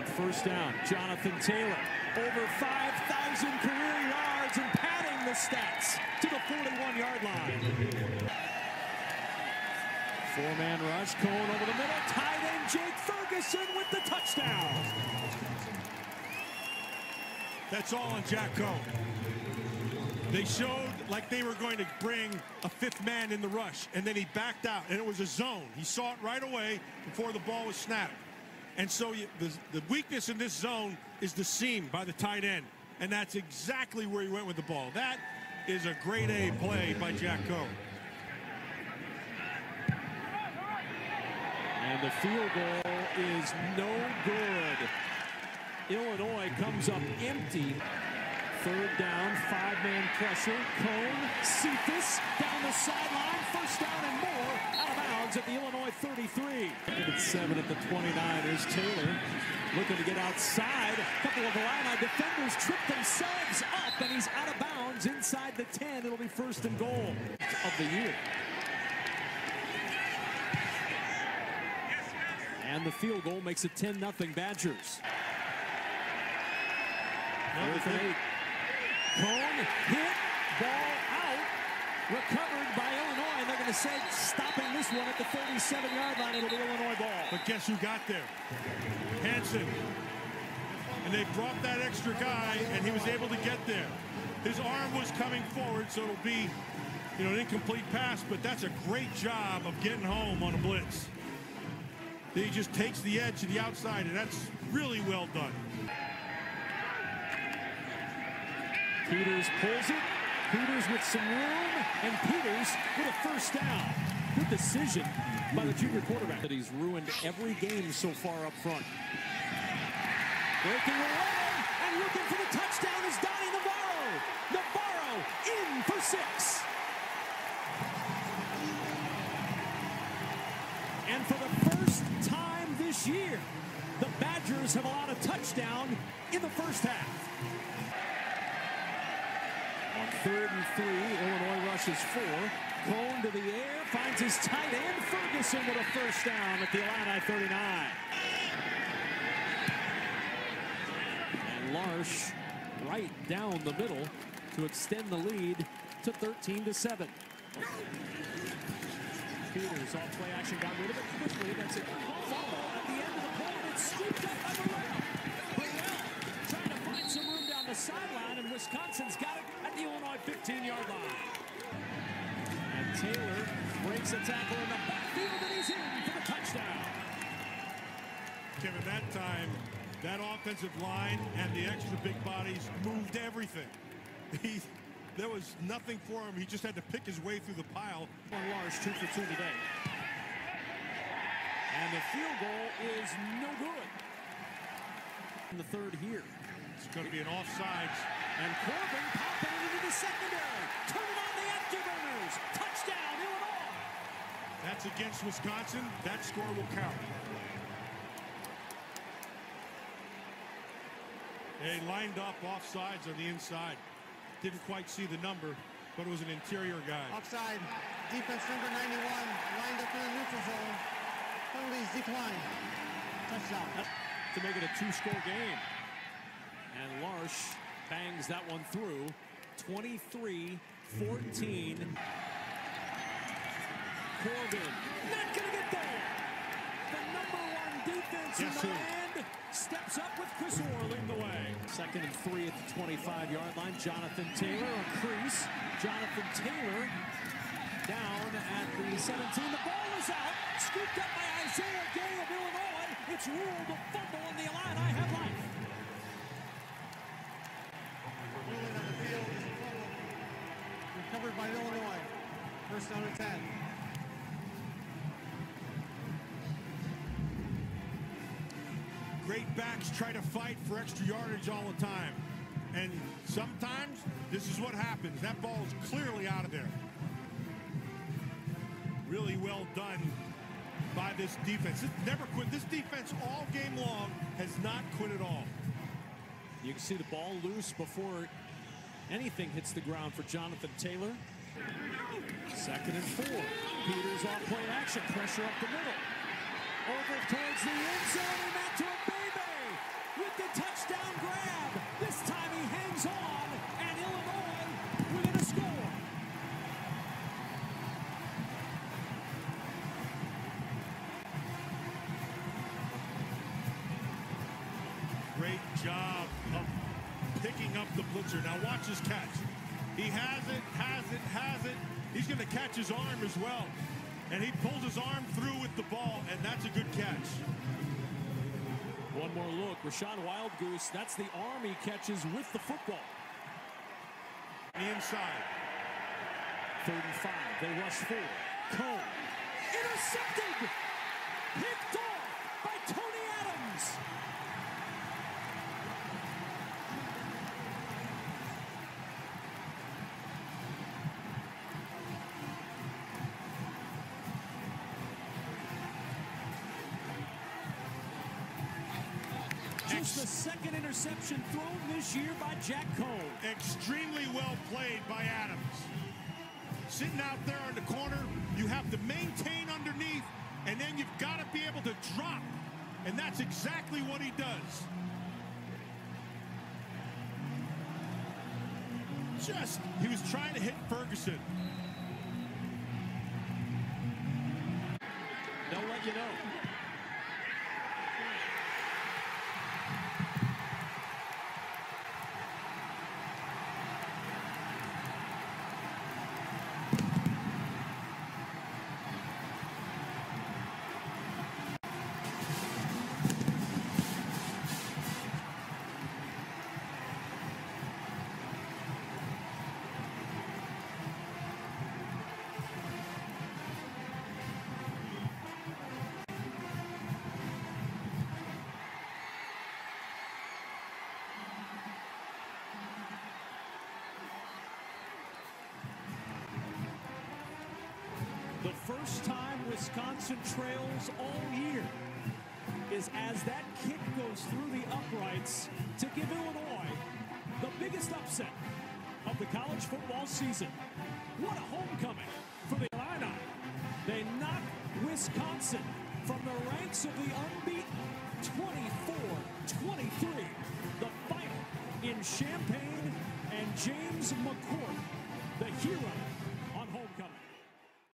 first down. Jonathan Taylor, over 5,000 career yards and padding the stats to the 41-yard line. Four-man rush, Cohn over the middle, tight end Jake Ferguson with the touchdown. That's all on Jack Cohn. They showed like they were going to bring a fifth man in the rush, and then he backed out, and it was a zone. He saw it right away before the ball was snapped. And so the weakness in this zone is the seam by the tight end, and that's exactly where he went with the ball. That is a grade A play by Jack Cohn. And the field goal is no good. Illinois comes up empty. Third down, five-man pressure. Cohn, Cephas down the sideline. First down and more. Out of bounds at the Illinois 33. It's 7 at the 29. Here's Taylor looking to get outside. A couple of Illini defenders trip themselves up, and he's out of bounds inside the 10. It'll be first and goal of the year. And the field goal makes it 10-0 Badgers. Fourth and 8. Cohn hit, ball out, recovered by Illinois, and they're going to say stopping this one at the 37-yard line. It'll be Illinois ball. But guess who got there? Hansen. And they brought that extra guy, and he was able to get there. His arm was coming forward, so it'll be, an incomplete pass, but that's a great job of getting home on a blitz. He just takes the edge to the outside, and that's really well done. Peters pulls it. Peters with some room, and Peters with a first down. Good decision by the junior quarterback. That he's ruined every game so far up front. Breaking away and looking for the touchdown is Donnie Navarro. Navarro in for 6. And for the first time this year, the Badgers have allowed a touchdown in the first half. On 3rd and 3, Illinois rushes 4. Cohn to the air, finds his tight end, Ferguson with a first down at the Illini 39. And Larsh right down the middle to extend the lead to 13-7. Peters off play action, got rid of it quickly. That's a fumble at the end of the play, and it's scooped up by Burrell. Burrell trying to find some room down the sideline, and Wisconsin's got it at the Illinois 15-yard line. And Taylor breaks a tackle in the backfield, and he's in for the touchdown. Kevin, that time, that offensive line and the extra big bodies moved everything. There was nothing for him. He just had to pick his way through the pile. On Larsh, 2 for 2 today. And the field goal is no good. In the third here. It's going to be an offsides. And Corbin popping into the secondary. Turning on the afterburners. Touchdown, Illinois. That's against Wisconsin. That score will count. They lined up offsides on the inside. Didn't quite see the number, but it was an interior guy. Offside, defense number 91, lined up in the neutral zone. Penalties decline. Touchdown. To make it a 2-score game. And Larsh bangs that one through. 23-14. Corbin not going to get there. The #1 defense in the land steps up with Chris Orr leading the way. 2nd and 3 at the 25-yard line. Jonathan Taylor, a crease. Jonathan Taylor down at the 17. The ball is out. Scooped up by Isaiah Gay of Illinois. It's ruled a fumble, and the Illini have life. Ruling on the field is a fumble. Recovered by Illinois. First down and 10. Great backs try to fight for extra yardage all the time. And sometimes this is what happens. That ball is clearly out of there. Really well done by this defense. This never quit. This defense all game long has not quit at all. You can see the ball loose before anything hits the ground for Jonathan Taylor. 2nd and 4. Peters off play action. Pressure up the middle. Over towards the end zone, and that to a baby. great job of picking up the blitzer. Now watch his catch. He has it, has it. He's going to catch his arm as well. And he pulls his arm through with the ball, and that's a good catch. One more look. Rashawn Wildgoose, that's the arm he catches with the football. The inside. 3rd and 5. They rush forward. Cone. Intercepted! Picked off by Tony Adams. Just the second interception thrown this year by Jack Cone. Extremely well played by Adams. Sitting out there in the corner, you have to maintain underneath, and then you've got to be able to drop. And that's exactly what he does. He was trying to hit Ferguson. They'll let you know. The first time Wisconsin trails all year is as that kick goes through the uprights to give Illinois the biggest upset of the college football season. What a homecoming for the Illini. They knock Wisconsin from the ranks of the unbeaten 24-23. The final in Champaign, and James McCourt, the hero